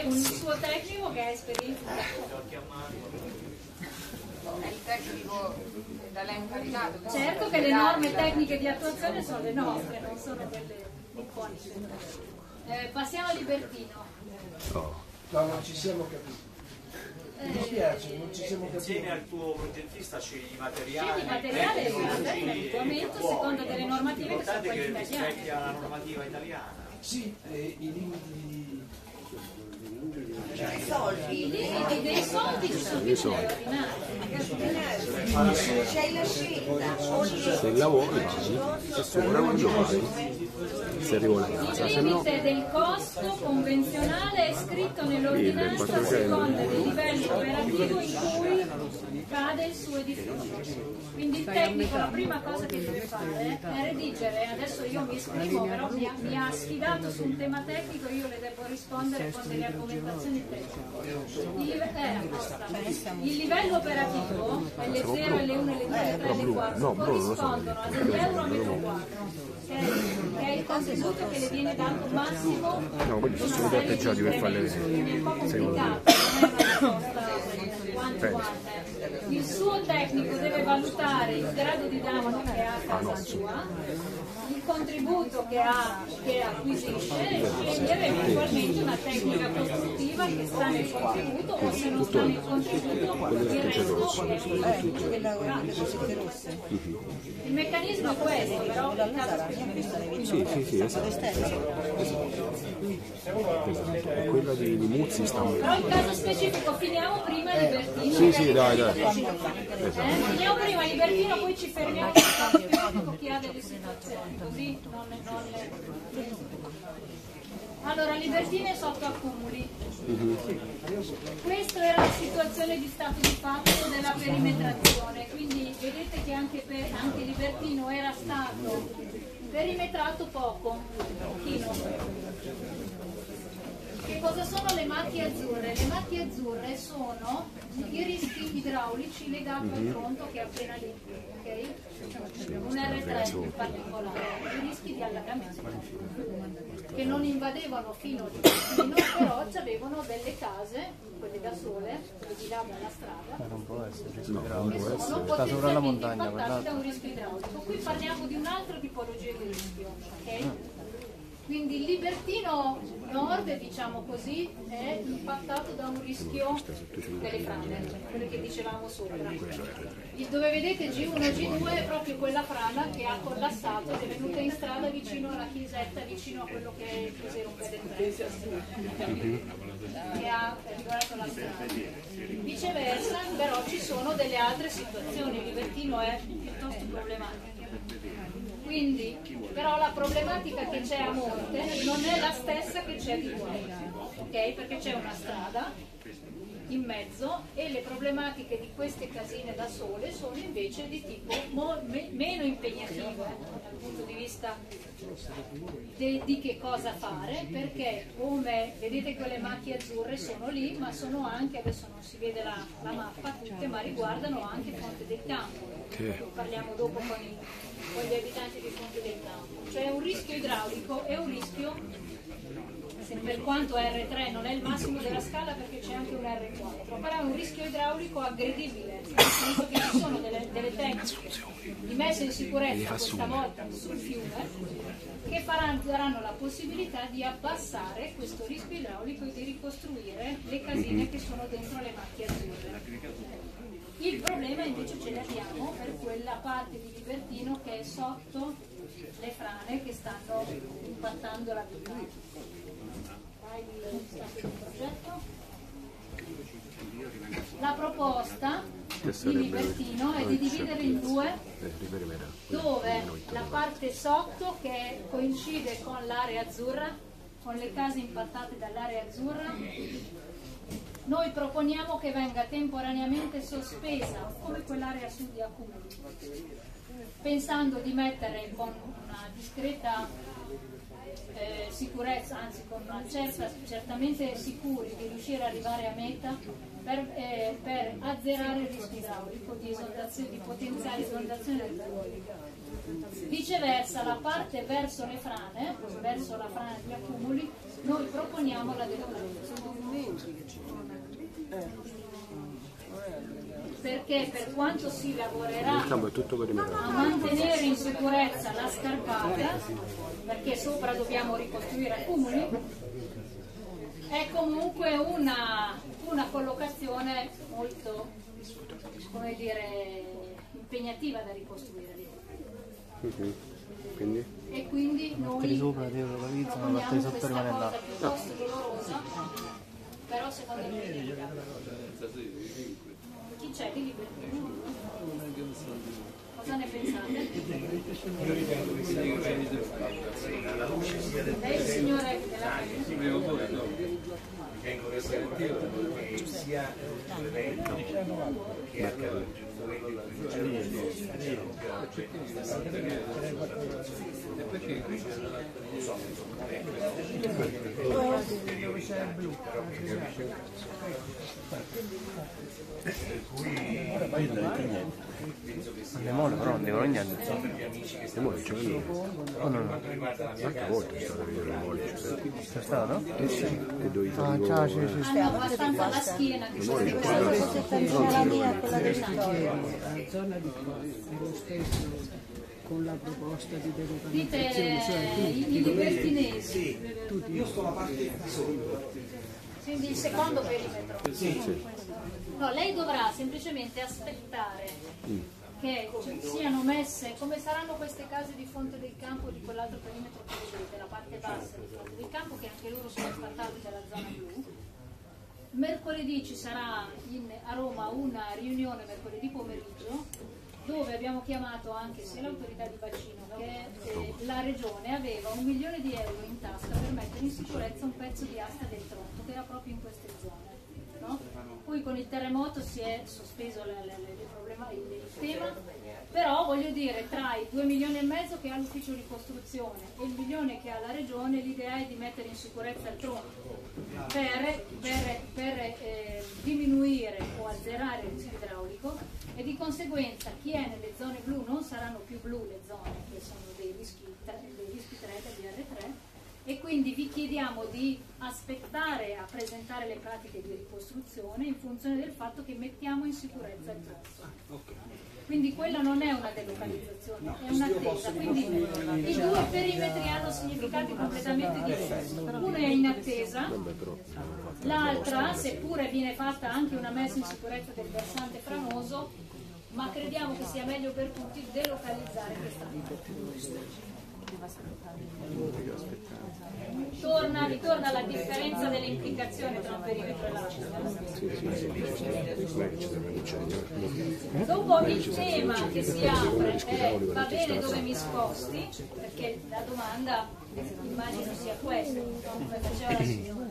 un suo tecnico che ha esperienza. Il tecnico da lei incaricato. Certo che le norme tecniche di attuazione sono le nostre, non sono quelle iconiche. Passiamo a Libertino. No, non ci siamo capiti. Mi dispiace, non ci siamo capiti. Insieme al tuo progettista scegli i materiali. Scegli materiale e l'adeguamento secondo delle normative che sono L'importante è quelle che italiane. rispecchia la normativa italiana. Sì, i limiti I limiti dei soldi ci sono tutti ordinari. C'è la scelta. Se lavori e sopra non giochi, se arrivo a casa, Il se no limite del costo convenzionale è scritto nell'ordinanza a seconda del livello operativo in cui cade il suo edificio. Quindi il tecnico la prima cosa che deve fare è redigere, adesso io mi esprimo, però mi ha sfidato su un tema tecnico, io le devo rispondere con delle argomentazioni tecniche. Il livello operativo, L0, L1, L2, L3, L4, corrispondono a degli euro a metro quadro, che è il contributo che le viene dato massimo. no, quelli sono stati atteggiati per farle vedere. È un po' complicato, non è una risposta one-to-one. Il suo tecnico deve valutare il grado di danno che ha a casa sua, il contributo che acquisisce e scegliere eventualmente una tecnica costruttiva che sta nel contributo o se non sta nel contributo il resto è il meccanismo è questo, però il caso Sì, esatto. E quella di Muzzi sta meglio. però il caso specifico finiamo prima Libertino. Sì, dai. Finiamo prima Libertino, poi ci fermiamo sul caso specifico chi ha delle situazioni, così non Allora, Libertino è sotto accumuli. Questa era la situazione di stato di fatto della perimetrazione, quindi vedete che anche Libertino era stato perimetrato pochino. Che cosa sono le macchie azzurre? Le macchie azzurre sono i rischi idraulici legati al fronte che è appena lì, ok? Un R3 in particolare, i rischi di allagamento, che non invadevano fino lì, però avevano delle case, quelle da sole, quelle di là dalla strada, che sono potenzialmente impattati da un rischio idraulico. Qui parliamo di un'altra tipologia di rischio, ok? Quindi il Libertino Nord, diciamo così, è impattato da un rischio delle frane, quelle che dicevamo sopra. Dove vedete G1 e G2 è proprio quella frana che ha collassato, che è venuta in strada vicino alla chiesetta, vicino a quello che è il cos'era un pedestriano, che ha riguardato la strada. Viceversa, però ci sono delle altre situazioni, il Libertino è piuttosto problematico. Quindi, però la problematica che c'è a monte non è la stessa che c'è di qua, ok? Perché c'è una strada in mezzo e le problematiche di queste casine da sole sono invece di tipo meno impegnative dal punto di vista di che cosa fare, perché come vedete quelle macchie azzurre sono lì, ma sono anche, adesso non si vede la mappa tutte, ma riguardano anche Fonte del Campo. Parliamo dopo con gli abitanti di Fonte del Campo. Cioè un rischio idraulico è un rischio, per quanto R3 non è il massimo della scala perché c'è anche un R4, però è un rischio idraulico aggredibile, nel senso che ci sono delle tecniche di messa in sicurezza questa volta sul fiume che daranno la possibilità di abbassare questo rischio idraulico e di ricostruire le casine che sono dentro le macchie azzurre. Il problema invece ce l'abbiamo per quella parte di Libertino che è sotto le frane che stanno impattando la vita. Il stato del progetto. La proposta di Libertino è di dividere in due, dove la parte sotto che coincide con l'area azzurra, con le case impattate dall'area azzurra, noi proponiamo che venga temporaneamente sospesa come quell'area sud di accumuli, pensando di mettere con una discreta sicurezza, anzi con una certamente sicuri di riuscire ad arrivare a meta per azzerare il rischio idraulico di potenziale esondazione del fiume. Viceversa, la parte verso le frane, verso la frana degli accumuli, noi proponiamo la deduzione. perché per quanto si lavorerà Il campo è tutto perimetrato. a mantenere in sicurezza la scarpata, perché sopra dobbiamo ricostruire accumuli, è comunque una collocazione molto, come dire, impegnativa da ricostruire. Quindi? E quindi noi proponiamo questa cosa piuttosto dolorosa, però secondo me è inevitabile. Chi c'è? Chi libero? Cosa ne pensate? Lei è il signore della Ritengo che sia corretto che sia l'evento che accade Andiamo però non devono niente. Andiamo c'è chi? Qualche volta è stato a vedere le mogli. C'è stato? E dove Ciao, sì. hanno abbastanza la schiena che La mia, quella del Vittorio. La zona dello stesso con la proposta di delocalizzazione, cioè i libertinesi, Io sto alla parte di sotto. quindi il secondo perimetro. No, lei dovrà semplicemente aspettare che siano messe, come saranno queste case di Fonte del Campo di quell'altro perimetro che vedete, la parte bassa di Fonte del Campo, che anche loro sono spartati dalla zona blu. Mercoledì ci sarà a Roma una riunione mercoledì pomeriggio dove abbiamo chiamato anche sia l'autorità di bacino che la regione. Aveva €1 milione in tasca per mettere in sicurezza un pezzo di asta del Tronto che era proprio in queste zone, no? Poi con il terremoto si è sospeso il tema, però voglio dire, tra i 2,5 milioni che ha l'ufficio ricostruzione e il 1 milione che ha la regione, l'idea è di mettere in sicurezza il Tronto per diminuire o azzerare il rischio idraulico, e di conseguenza chi è nelle zone blu non saranno più blu le zone che sono dei rischi 3 del DR3, e quindi vi chiediamo di aspettare a presentare le pratiche di ricostruzione in funzione del fatto che mettiamo in sicurezza il Tronto. Quindi quella non è una delocalizzazione, è un'attesa. Quindi i due perimetri hanno significati completamente diversi. Uno è in attesa, l'altra, seppure viene fatta anche una messa in sicurezza del versante franoso, ma crediamo che sia meglio per tutti delocalizzare questa parte. Ritorna la differenza delle implicazioni tra un perimetro e l'altro. Dopo il tema che si apre è: va bene dove mi sposti? Perché la domanda immagino sia questa, come faceva la signora.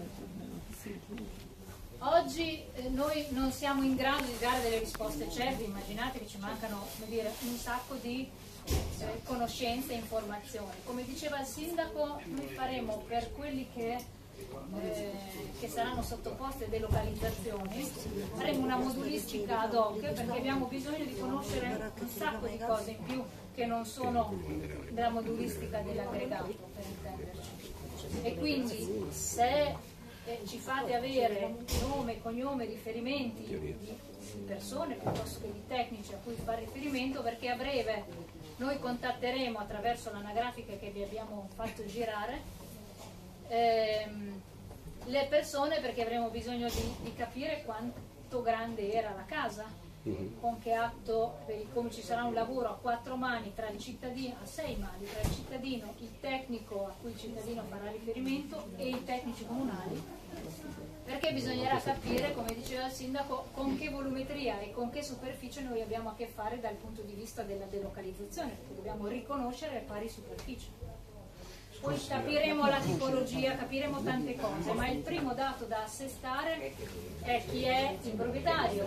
Oggi noi non siamo in grado di dare delle risposte certe. Immaginate che ci mancano, come dire, un sacco di conoscenze e informazioni. Come diceva il sindaco, noi faremo per quelli che saranno sottoposti a delocalizzazioni, faremo una modulistica ad hoc, perché abbiamo bisogno di conoscere un sacco di cose in più che non sono della modulistica dell'aggregato, per intenderci. E quindi se ci fate avere nome, cognome, riferimenti di persone piuttosto che di tecnici a cui fare riferimento, perché a breve noi contatteremo attraverso l'anagrafica che vi abbiamo fatto girare le persone, perché avremo bisogno di capire quanto grande era la casa, con che atto, come ci sarà un lavoro a 4 mani tra il cittadino, a 6 mani tra il cittadino, il tecnico a cui il cittadino farà riferimento e i tecnici comunali, perché bisognerà capire, come diceva il sindaco, con che volumetria e con che superficie noi abbiamo a che fare dal punto di vista della delocalizzazione, perché dobbiamo riconoscere le pari superfici. Poi capiremo la tipologia, capiremo tante cose, ma il primo dato da assestare è chi è il proprietario,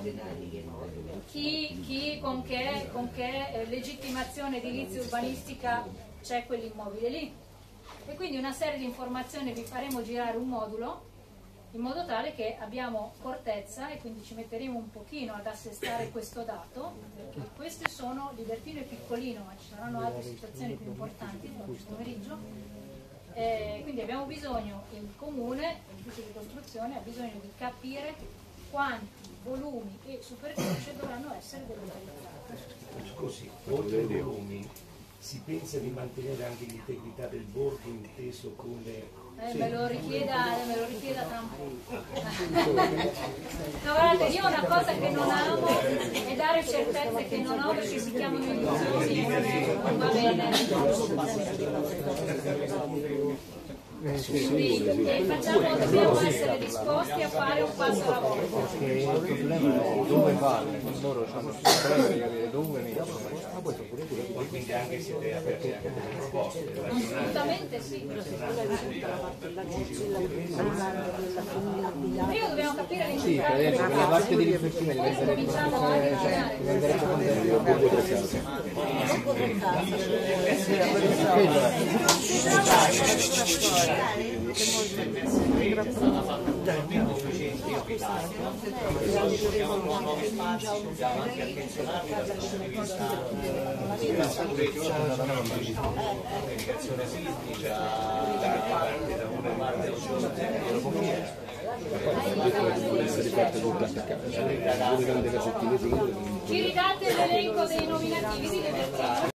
con che legittimazione edilizia urbanistica c'è quell'immobile lì. E quindi una serie di informazioni, vi faremo girare un modulo in modo tale che abbiamo cortezza, e quindi ci metteremo un pochino ad assestare questo dato, perché queste sono Libertino e Piccolino, ma ci saranno altre situazioni più importanti oggi pomeriggio. Quindi abbiamo bisogno, il comune, l'ufficio di costruzione ha bisogno di capire quanti volumi e superficie dovranno essere delocalizzati. Scusi, oltre ai volumi si pensa di mantenere anche l'integrità del borgo inteso come... Me lo richieda tra un po'. No, guardate, io una cosa che non amo è dare certezze che non ho perché si chiamano illusioni e non va bene. Quindi dobbiamo essere disposti a fare un passo alla volta. Perché il problema è dove farle, loro hanno problemi di capire dove metterle. Quindi anche siete aperti anche delle proposte. Assolutamente sì. Prima dobbiamo capire le Sì, per la parte di riflessione deve essere cominciamo a ragionare. Ci ridate l'elenco dei nominativi di Vertice?